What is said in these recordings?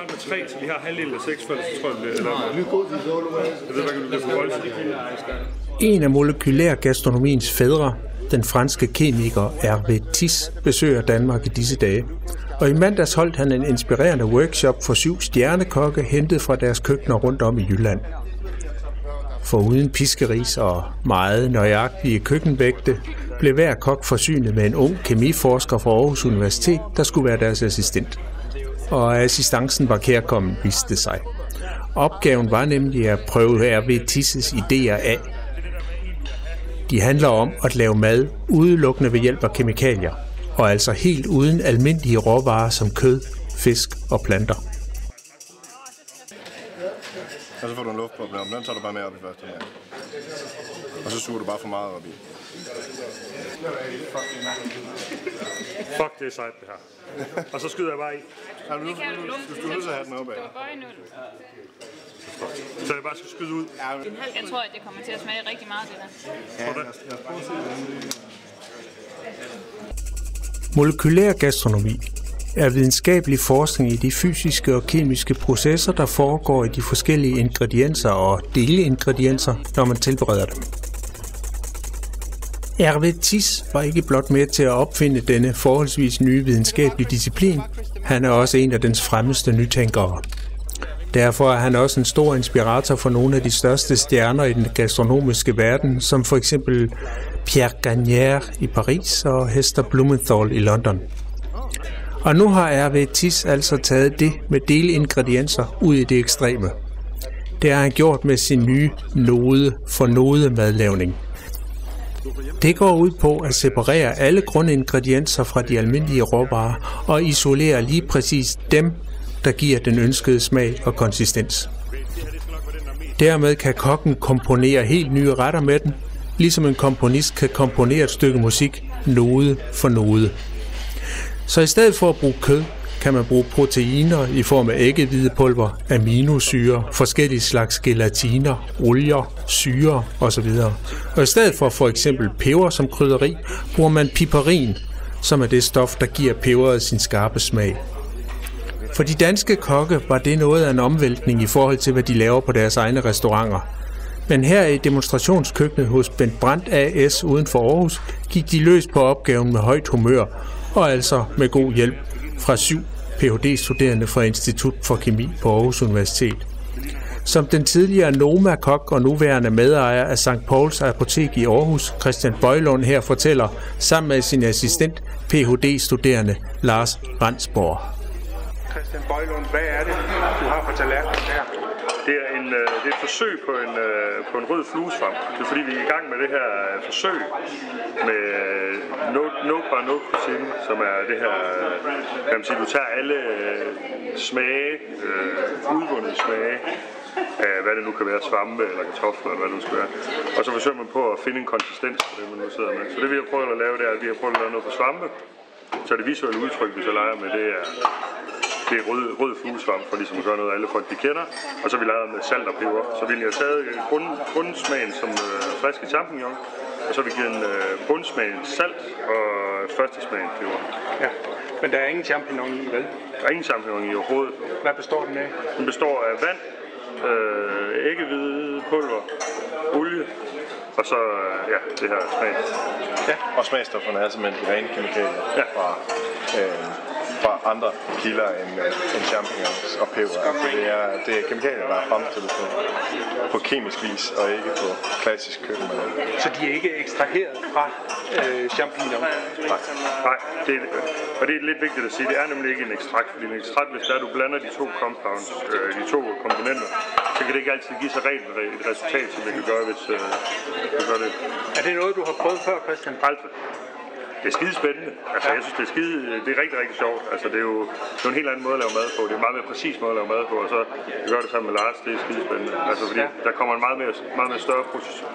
med 3, så vi har halvdelen af 6 fælles, tror jeg, det jeg ved, hvad kan du lide for En af molekylær gastronomiens fædre, den franske kemiker Hervé Tiss, besøger Danmark i disse dage. Og i mandags holdt han en inspirerende workshop for 7 stjernekokke, hentet fra deres køkkener rundt om i Jylland. For uden piskeris og meget nøjagtige køkkenvægte, blev hver kok forsynet med en ung kemiforsker fra Aarhus Universitet, der skulle være deres assistent. Og assistancen var kærkommen, viste det sig. Opgaven var nemlig at prøve Hervé Tisses idéer af. De handler om at lave mad udelukkende ved hjælp af kemikalier, og altså helt uden almindelige råvarer som kød, fisk og planter. Og så får du en luftboble op, den tager du bare med op i første her. Og så suger du bare for meget op i. Fuck, det er sejt det her. Og så skyder jeg bare i. Ja, du skal nødt til at have den opad. Så jeg bare skal skyde ud. Jeg tror, at det kommer til at smage rigtig meget, det der. Ja, lad os prøve at se det. Molekylær gastronomi er videnskabelig forskning i de fysiske og kemiske processer, der foregår i de forskellige ingredienser og delingredienser, når man tilbereder dem. Hervé Tiss var ikke blot med til at opfinde denne forholdsvis nye videnskabelige disciplin, han er også en af dens fremmeste nytænkere. Derfor er han også en stor inspirator for nogle af de største stjerner i den gastronomiske verden, som for eksempel Pierre Gagnère i Paris og Hester Blumenthal i London. Og nu har Hervé Tiss altså taget det med delingredienser ud i det ekstreme. Det har han gjort med sin nye node for node madlavning. Det går ud på at separere alle grundingredienser fra de almindelige råvarer og isolere lige præcis dem, der giver den ønskede smag og konsistens. Dermed kan kokken komponere helt nye retter med den, ligesom en komponist kan komponere et stykke musik node for node. Så i stedet for at bruge kød, kan man bruge proteiner i form af æggehvidepulver, aminosyre, forskellige slags gelatiner, olier, syre osv. Og i stedet for eksempel peber som krydderi, bruger man piperin, som er det stof, der giver peberet sin skarpe smag. For de danske kokke var det noget af en omvæltning i forhold til, hvad de laver på deres egne restauranter. Men her i demonstrationskøkkenet hos Bent Brandt AS uden for Aarhus, gik de løs på opgaven med højt humør, og altså med god hjælp fra 7 Ph.D.-studerende fra Institut for Kemi på Aarhus Universitet. Som den tidligere Noma-kok og nuværende medejer af St. Pauls Apotek i Aarhus, Christian Bøjlund her fortæller, sammen med sin assistent, Ph.D.-studerende Lars Randsborg. Christian Bøjlund, hvad er det, du har på tallerkenen her? Det er et forsøg på en rød fluesvamp. Det er fordi, vi er i gang med det her forsøg med no cuisine, som er det her, kan man sige, du tager alle smage, udvundne smage af hvad det nu kan være, svampe eller kartofler eller hvad det nu skal være. Og så forsøger man på at finde en konsistens på det, man nu sidder med. Så det vi har prøvet at lave, det er, at vi har prøvet at lave noget for svampe. Så det visuelle udtryk, vi så leger med, det er rød fluesvamp, for ligesom at gøre noget, alle folk de kender. Og så har vi lavet med salt og peber. Så vi har taget grundsmagen som friske champignon, og så har vi givet bundsmagen salt og første smagen peber. Ja, men der er ingen champignon i, vel? Der er ingen champignon i overhovedet. Hvad består den af? Den består af vand, æggehvidepulver, olie, og så det her smag. Ja. Og smagstofferne er simpelthen de rene kemikalier fra andre kilder end champignons og peber. Altså det er kemikalier, der er fremstillet på kemisk vis og ikke på klassisk køkkenmad. Så de er ikke ekstraheret fra champignon? Nej, og det er lidt vigtigt at sige, det er nemlig ikke en ekstrakt, fordi en ekstrakt, hvis du blander de to compounds, de to komponenter, så kan det ikke altid give sig rent et resultat, som det kan gøre, hvis du gør det. Er det noget, du har prøvet før, Christian? Aldrig. Det er skide spændende. Altså, jeg synes, det er rigtig, rigtig sjovt. Altså, det er jo en helt anden måde at lave mad på. Det er en meget mere præcis måde at lave mad på, og så vi gør det sammen med Lars. Det er skide spændende. Altså, fordi der kommer en meget mere større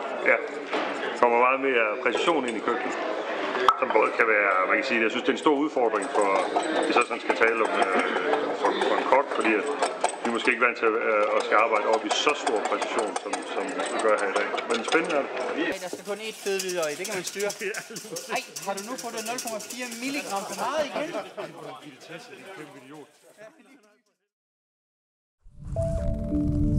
kommer meget mere præcision ind i køkkenet. Som både kan være, man kan sige, jeg synes, det er en stor udfordring for, hvis man skal tale om for en kok, fordi vi måske ikke vant til at skal arbejde op i så stor præcision, som vi gør her i dag. Men spændende er det. Der skal kun ét fedtvidere i, det kan man styre. Ej, har du nu fået 0,4 milligram for meget igen? Danmark.